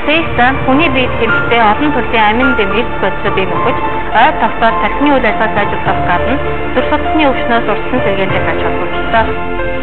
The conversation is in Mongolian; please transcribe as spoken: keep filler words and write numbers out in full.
Тейсэн хүний биед хэрэгтэй олон төрлийн амин дэмрийг бодисуудыг өгч ой тавтаар тархины үйл ажиллагаа сайжруулах гадна зүрх судасны өвчнөөс урьдчилан сэргийлэх ач холбогдолтой.